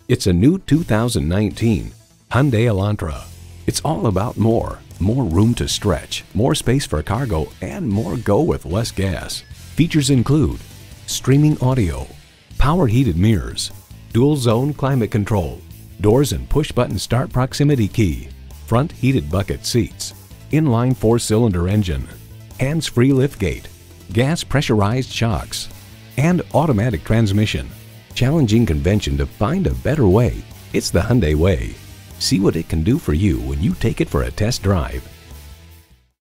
It's a new 2019 Hyundai Elantra. It's all about more room to stretch, more space for cargo, and more go with less gas. Features include streaming audio, power heated mirrors, dual zone climate control, doors and push button start proximity key, front heated bucket seats, inline 4-cylinder engine, hands-free liftgate, gas pressurized shocks, and automatic transmission. Challenging convention to find a better way. It's the Hyundai way. See what it can do for you when you take it for a test drive.